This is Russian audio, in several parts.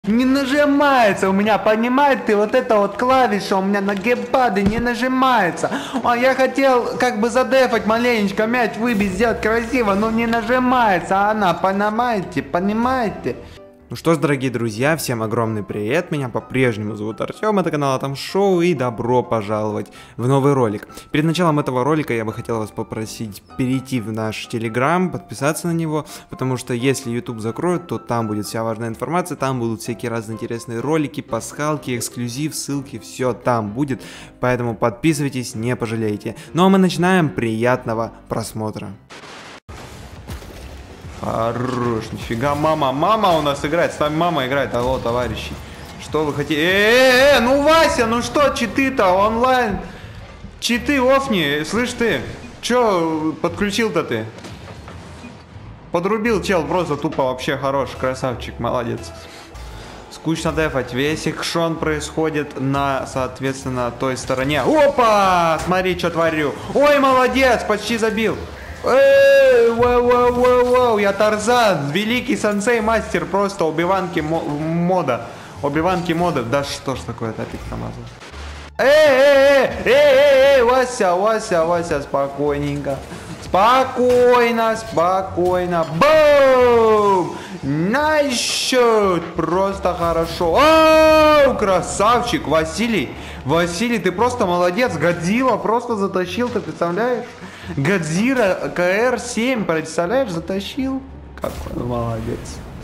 Не нажимается у меня, понимаете, вот эта вот клавиша у меня на геймпаде не нажимается. Я хотел как бы задефать маленечко, мяч выбить, сделать красиво, но не нажимается она, понимаете? Ну что ж, дорогие друзья, всем огромный привет, меня по-прежнему зовут Артем, это канал Атом Шоу, и добро пожаловать в новый ролик. Перед началом этого ролика я бы хотел вас попросить перейти в наш Телеграм, подписаться на него, потому что если YouTube закроют, то там будет вся важная информация, там будут всякие разные интересные ролики, пасхалки, эксклюзив, ссылки, все там будет, поэтому подписывайтесь, не пожалеете. Ну а мы начинаем, приятного просмотра. Хорош, нифига, мама у нас играет, с нами мама играет, алло, товарищи. Что вы хотите? Ну Вася, ну что, читы-то онлайн? Читы офни, слышь ты, чё подключил-то ты? Подрубил чел, просто тупо вообще хорош, красавчик, молодец. Скучно дефать, весь экшон происходит на, соответственно, той стороне. Опа, смотри, что творю. Ой, молодец, почти забил. Воу, я Тарзан, великий сенсей, мастер просто убиванки мода. Убиванки мода, да что ж такое-то, опять промазал. Вася, спокойненько. Спокойно. Бум! Насчет, просто хорошо. Оу, красавчик, Василий, ты просто молодец. Годзилла просто затащил, ты представляешь? Годзилла КР-7, представляешь, затащил. Какой он молодец.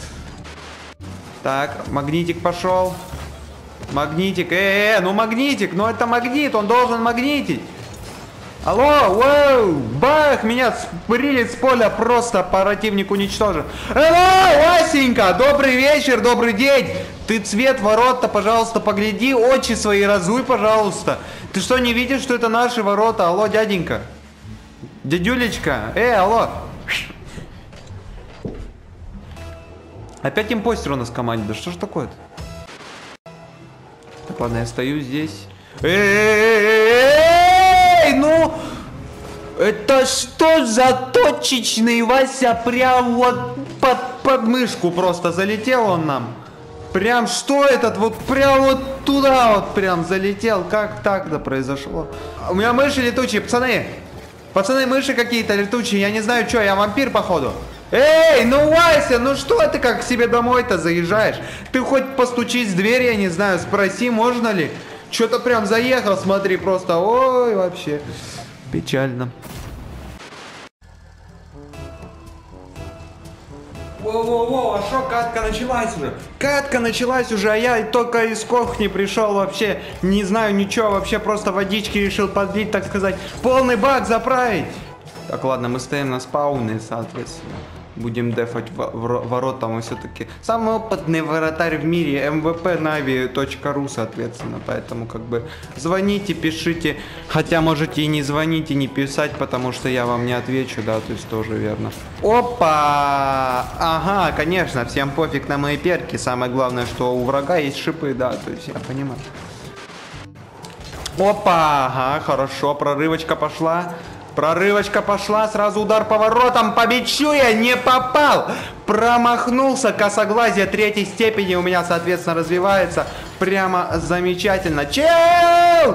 Так, магнитик пошел. Магнитик, ну магнитик, ну это магнит, он должен магнитить. Алло, воу, бах, меня сприлит с поля, просто противник уничтожен. Алло, Васенька, добрый вечер, добрый день. Ты цвет ворот-то, пожалуйста, погляди, очи свои разуй, пожалуйста. Ты что, не видишь, что это наши ворота? Алло, дяденька. Дядюлечка, алло. Опять импостер у нас в команде, да что ж такое-то? Так, ладно, я стою здесь. Ну, это что за точечный, Вася, прям вот под мышку просто залетел он нам. Прям что этот, вот прям вот туда вот прям залетел. Как так-то произошло? У меня мыши летучие, пацаны. Пацаны, мыши какие-то летучие, я не знаю что, я вампир походу. Ну Вася, ну что ты как к себе домой-то заезжаешь? Ты хоть постучись в дверь, я не знаю, спроси, можно ли? Что-то прям заехал, смотри, просто, ой, вообще, печально. Воу, а шо, катка началась уже? Катка началась уже, а я только из кухни пришел вообще, не знаю ничего, вообще просто водички решил подлить, так сказать, полный бак заправить. Так, ладно, мы стоим на спауне, соответственно. Будем дефать ворота, мы все-таки самый опытный вратарь в мире, mvpnavi.ru, соответственно, поэтому как бы звоните, пишите, хотя можете и не звонить, и не писать, потому что я вам не отвечу, да, то есть тоже верно. Опа! Ага, конечно, всем пофиг на мои перки, самое главное, что у врага есть шипы, да, то есть я понимаю. Опа, ага, хорошо, прорывочка пошла. Сразу удар по воротам, по мячу я не попал. Промахнулся, косоглазие третьей степени у меня, соответственно, развивается. Прямо замечательно. Чел!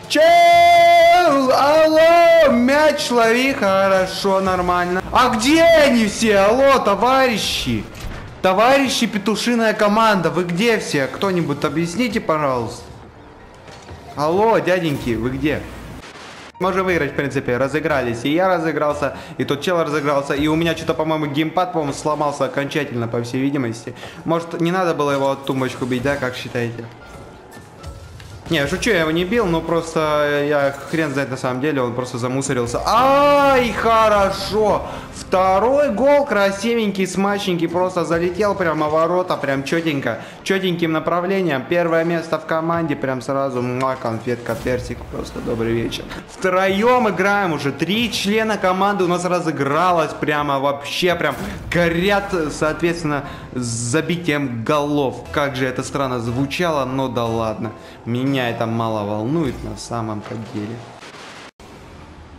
Алло, мяч лови, хорошо, нормально. А где они все? Алло, товарищи. Товарищи, петушиная команда, вы где все? Кто-нибудь объясните, пожалуйста. Алло, дяденьки, вы где? Можем выиграть, в принципе, разыгрались. И я разыгрался, и тот чел разыгрался. И у меня что-то, по-моему, геймпад, по-моему, сломался окончательно, по всей видимости. Может, не надо было его от тумбочку бить, да, как считаете? Не, шучу, я его не бил, но просто я хрен знает на самом деле, он просто замусорился. Ай, хорошо! Второй гол красивенький, смачненький, просто залетел прямо в ворота, прям четенько, четеньким направлением. Первое место в команде, прям сразу, конфетка, персик, просто добрый вечер. Втроем играем уже, 3 члена команды у нас разыгралось, прямо вообще, прям горят, соответственно, с забитием голов. Как же это странно звучало, но да ладно. Меня это мало волнует на самом деле.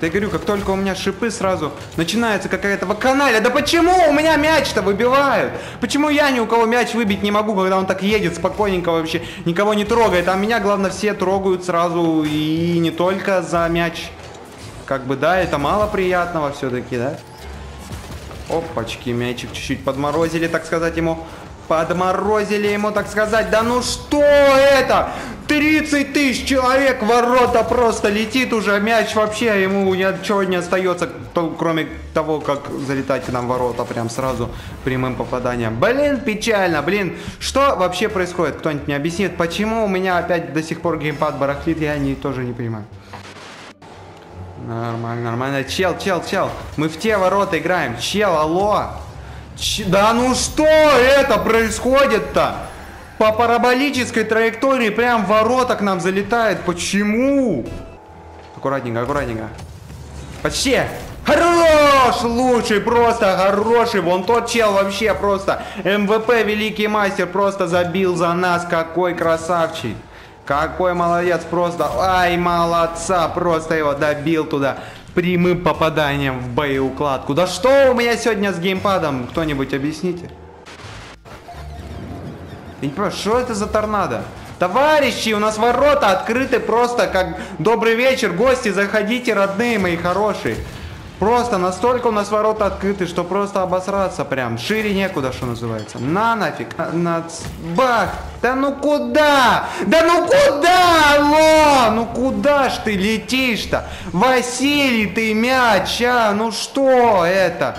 Я говорю, как только у меня шипы, сразу начинается какая-то вакханалия. Да почему у меня мяч-то выбивают? Почему я ни у кого мяч выбить не могу, когда он так едет спокойненько вообще, никого не трогает? А меня, главное, все трогают сразу, и не только за мяч. Как бы, да, это мало приятного все-таки, да? Опачки, мячик чуть-чуть подморозили, так сказать, ему. Подморозили ему, так сказать. Да ну что это? 30 тысяч человек, ворота просто летит уже. Мяч вообще, ему ничего не остается, кроме того, как залетать к нам в ворота прям сразу прямым попаданием. Блин, печально, блин. Что вообще происходит? Кто-нибудь мне объяснит, почему у меня опять до сих пор геймпад барахлит? Я тоже не понимаю. Нормально, нормально. Чел. Мы в те ворота играем. Чел, алло. Да ну что это происходит-то? По параболической траектории прям в ворота к нам залетает. Почему? Аккуратненько, аккуратненько. Почти. Хорош! Лучший, просто хороший. Вон тот чел вообще просто МВП, великий мастер, просто забил за нас. Какой красавчик. Какой молодец, просто. Ай, молодца. Просто его добил туда прямым попаданием в боеукладку. Да что у меня сегодня с геймпадом? Кто-нибудь объясните? Я не понимаю, что это за торнадо? Товарищи, у нас ворота открыты просто как добрый вечер, гости, заходите, родные мои хорошие. Просто настолько у нас ворота открыты, что просто обосраться прям. Шире некуда, что называется. На нафиг. Бах! Да ну куда? Да ну куда? Алло! Ну куда ж ты летишь-то? Василий, ты мяч, а? Ну что это?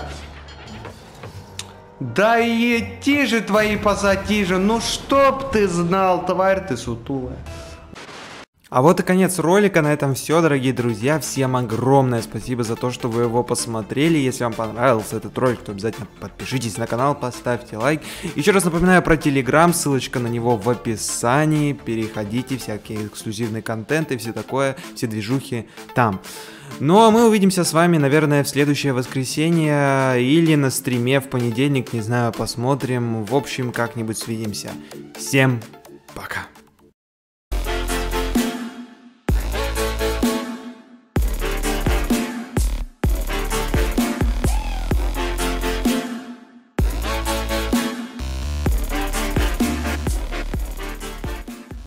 Да идти же твои пассатижи. Ну чтоб ты знал, тварь ты сутулая. А вот и конец ролика, на этом все, дорогие друзья, всем огромное спасибо за то, что вы его посмотрели. Если вам понравился этот ролик, то обязательно подпишитесь на канал, поставьте лайк. Еще раз напоминаю про Telegram, ссылочка на него в описании, переходите, всякие эксклюзивные контенты, все такое, все движухи там. Ну а мы увидимся с вами, наверное, в следующее воскресенье или на стриме в понедельник, не знаю, посмотрим. В общем, как-нибудь свидимся. Всем пока!